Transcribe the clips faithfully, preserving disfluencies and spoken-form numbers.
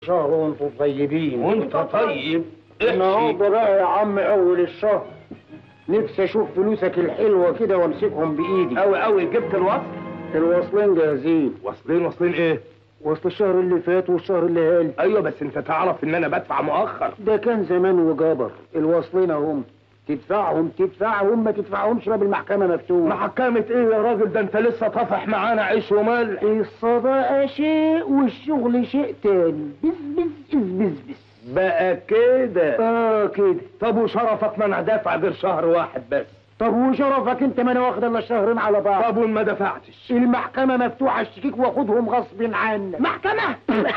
شهر وانتوا طيبين. وانت طيب. النهارده بقى يا عم اول الشهر، نفسي اشوف فلوسك الحلوه كده وامسكهم بايدي. قوي قوي. جبت الوصل؟ الوصلين جاهزين. واصلين؟ واصلين ايه؟ وصل الشهر اللي فات والشهر اللي هالي. ايوه بس انت تعرف ان انا بدفع مؤخر. ده كان زمان وجبر. الوصلين اهم، تدفعهم تدفعهم ما تدفعهمش باب المحكمه مفتوح. محكمه ايه يا راجل؟ ده انت لسه طافح معانا عيش وملح. الصداقه شيء والشغل شيء تاني. بس بس بس بس بقى كده؟ اه كده. طب وشرفك ما انا دافع غير شهر واحد بس. طب وشرفك انت ما انا واخد الا شهرين على بعض. طب وما دفعتش؟ المحكمه مفتوحه، اشتكيك واخدهم غصب عنك. محكمه؟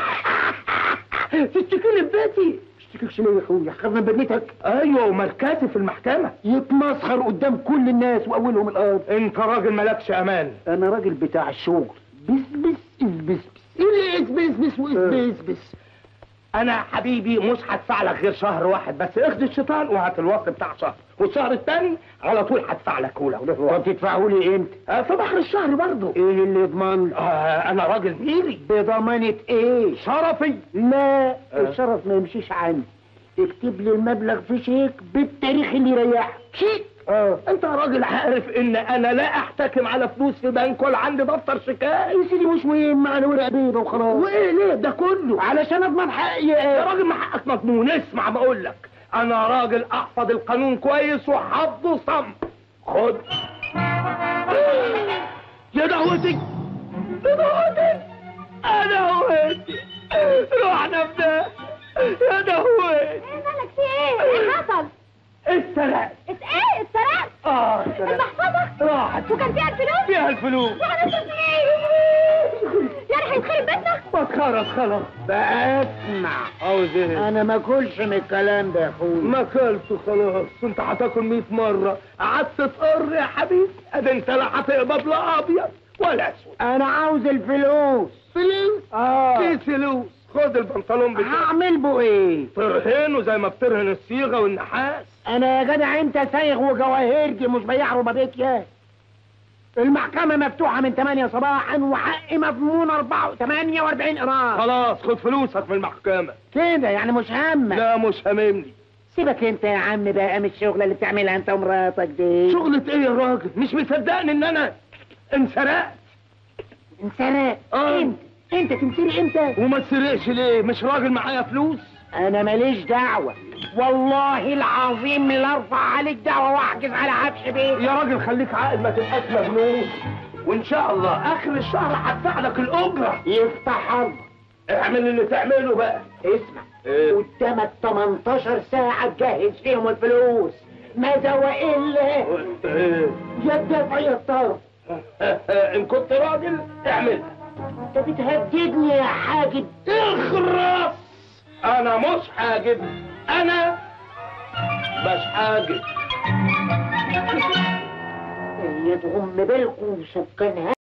تشتكيني ببيتي؟ اشتكيكش ليه يا اخويا؟ خاف من بنيتك؟ ايوه وماركاتي في المحكمه. يتمسخر قدام كل الناس واولهم الارض. انت راجل مالكش امان. انا راجل بتاع الشغل. بس بس بس بس ايه اللي بس بس بس بس؟ انا حبيبي مش هدفع لك غير شهر واحد بس. اخد الشيطان وهات الوصل بتاع شهر، والشهر الثاني على طول هدفع لك كولا. طب تدفعوا لي امتى؟ آه في بحر الشهر برضه. ايه اللي يضمن؟ آه انا راجل ميري. بضمانة ايه؟ شرفي. لا آه. الشرف ما يمشيش عندي. اكتب لي المبلغ في شيك بالتاريخ اللي يريحك. شيك؟ اه انت راجل عارف ان انا لا احتكم على فلوس في بنك ولا عندي دفتر شيكات. يا سيدي مش مهم، معنا ورق بيضه وخلاص. وايه ليه ده كله؟ علشان اضمن حقي. يا راجل ما حقك مضمون. اسمع بقول لك، انا راجل احفظ القانون كويس وحافظه صم. خد. يا دهوتي يا دهوتي انا هويتي روحنا في ده. يا دهوتي مالك في ايه؟ ايه حصل؟ اتسرقت. ايه اتسرقت؟ اه اتسرقت. المحفظة راحت. وكان فيها الفلوس؟ فيها الفلوس. يعني ايه؟ يعني هيتخرب بيتنا؟ ما اتخرب خلاص. بقى اسمع، عاوز ايه؟ انا ما اكلش من الكلام ده يا اخويا. ما اكلته خلاص. انت هتاكل مية مرة. قعدت تقر يا حبيبي. ادي انت لا هتقبض لا ابيض ولا اسود. انا عاوز الفلوس. فلوس؟ اه ايه فلوس؟ خد البنطلون بتاعك. هعمل بو ايه؟ ترهنه زي ما بترهن الصيغه والنحاس. انا يا جدع انت سايغ وجواهرجي مش بياع ربابيك يا. المحكمه مفتوحه من تمانية صباحا وحقي مضمون أربعة تمانية وأربعين قراط. خلاص خد فلوسك من المحكمه. كده يعني مش همك؟ لا مش هاممني. سيبك انت يا عم بقى من الشغله اللي بتعملها انت ومراتك دي. شغلة ايه يا راجل؟ مش مصدقني ان انا انسرقت. انسرقت؟ اه انت انت تنسرق امتى؟ وما تسرقش ليه؟ مش راجل معايا فلوس؟ انا ماليش دعوه والله العظيم لا ارفع عليك دعوه واحجز على عفش بيت. يا راجل خليك عاقل ما تبقاش مجنون. وان شاء الله اخر الشهر هدفع لك الاجره. يفتح الله. اعمل اللي تعمله بقى. اسمع إيه؟ قدامك تمنتاشر ساعه تجهز فيهم الفلوس، ماذا والا ايه؟ يا الدفع يا الطرف. ان كنت راجل اعملها. انت بتهددني يا حاجب. اخرس. انا مش حاجب. انا مش حاجب. يا تغم بالكم سكانها.